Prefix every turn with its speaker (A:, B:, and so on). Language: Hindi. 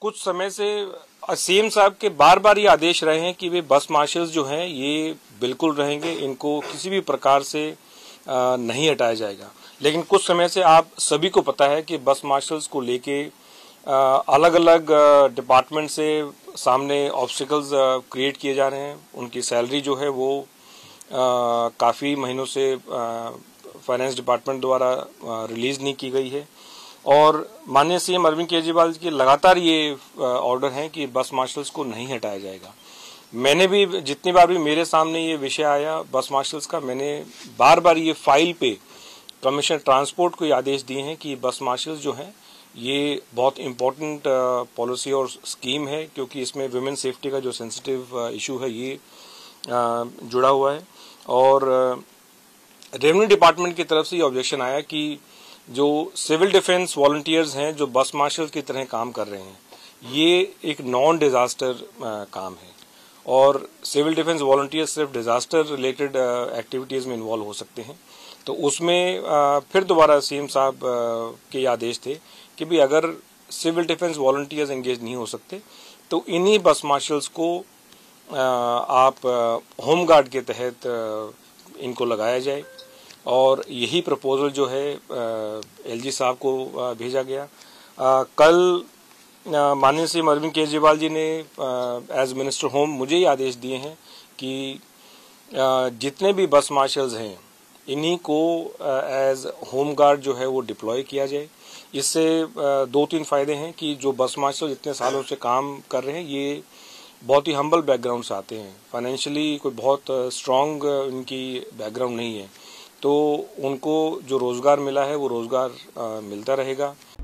A: कुछ समय से सीएम साहब के बार बार ये आदेश रहे हैं कि वे बस मार्शल्स जो हैं ये बिल्कुल रहेंगे, इनको किसी भी प्रकार से नहीं हटाया जाएगा। लेकिन कुछ समय से आप सभी को पता है कि बस मार्शल्स को लेके अलग अलग डिपार्टमेंट से सामने ऑब्स्टिकल्स क्रिएट किए जा रहे हैं। उनकी सैलरी जो है वो काफ़ी महीनों से फाइनेंस डिपार्टमेंट द्वारा रिलीज नहीं की गई है और माननीय सीएम अरविंद केजरीवाल की लगातार ये ऑर्डर है कि बस मार्शल्स को नहीं हटाया जाएगा। मैंने भी जितनी बार भी मेरे सामने ये विषय आया बस मार्शल्स का, मैंने बार बार ये फाइल पे कमिश्नर ट्रांसपोर्ट को ये आदेश दिए हैं कि बस मार्शल्स जो हैं ये बहुत इम्पोर्टेंट पॉलिसी और स्कीम है, क्योंकि इसमें वुमेन सेफ्टी का जो सेंसिटिव इशू है ये जुड़ा हुआ है। और रेवेन्यू डिपार्टमेंट की तरफ से ये ऑब्जेक्शन आया कि जो सिविल डिफेंस वॉलंटियर्स हैं जो बस मार्शल की तरह काम कर रहे हैं, ये एक नॉन डिजास्टर काम है और सिविल डिफेंस वॉलंटियर्स सिर्फ डिजास्टर रिलेटेड एक्टिविटीज़ में इन्वॉल्व हो सकते हैं। तो उसमें फिर दोबारा सीएम साहब के आदेश थे कि भी अगर सिविल डिफेंस वॉलंटियर्स एंगेज नहीं हो सकते तो इन्हीं बस मार्शल्स को आप होम गार्ड के तहत इनको लगाया जाए और यही प्रपोजल जो है एलजी साहब को भेजा गया। कल माननीय सीएम अरविंद केजरीवाल जी ने एज मिनिस्टर होम मुझे ही आदेश दिए हैं कि जितने भी बस मार्शल्स हैं इन्हीं को एज होम गार्ड जो है वो डिप्लॉय किया जाए। इससे 2-3 फायदे हैं कि जो बस मार्शल इतने सालों से काम कर रहे हैं ये बहुत ही हम्बल बैकग्राउंड से आते हैं, फाइनेंशियली कोई बहुत स्ट्रांग इनकी बैकग्राउंड नहीं है, तो उनको जो रोजगार मिला है वो रोजगार मिलता रहेगा।